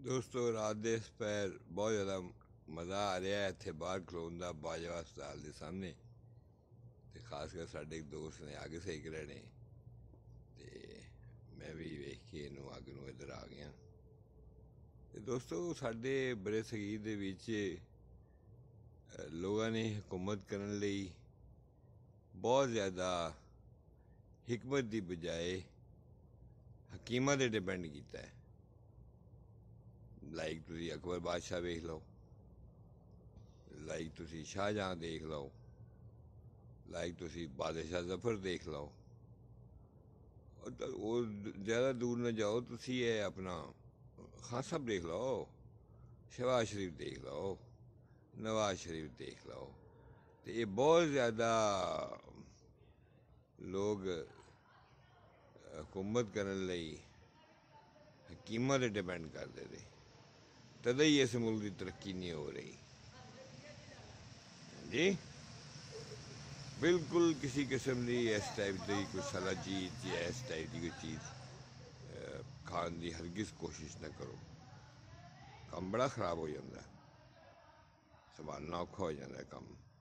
दोस्तों रात दे पैर बहुत ज़्यादा मज़ा आ रहा है इत्थे बाहर खलोन दा बाजवा हस्पताल के सामने। तो खासकर साढ़े एक दोस्त ने अग सेक रहे ने ते मैं भी वेख के इनू अग नू इधर आ गया। ते दोस्तों साढ़े बड़े सगीर दे विच लोगों ने हुकूमत करने लई बहुत ज़्यादा हिकमत की बजाय हकीमां ते डिपेंड किया है। लाइक तुसी अकबर बादशाह वेख लो, लाइक तुसी शाहजहां देख लो, लाइक तुसी बादशाह जफर देख लो। वो ज़्यादा दूर न जाओ, तुसी ये अपना खान साहब देख लो, शहबाज शरीफ देख लो, नवाज शरीफ देख लो। तो ये बहुत ज़्यादा लोग हुकूमत करने लई हकीमां ते डिपेंड करते थे, तद ही इस मुल्क की तरक्की नहीं हो रही जी। बिल्कुल किसी किस्म की इस टाइप की कोई सला चीज़ या इस टाइप की कोई चीज़ खान की हरगिज कोशिश न करो। काम बड़ा खराब हो जाता है, संभालना औखा हो जाता है काम।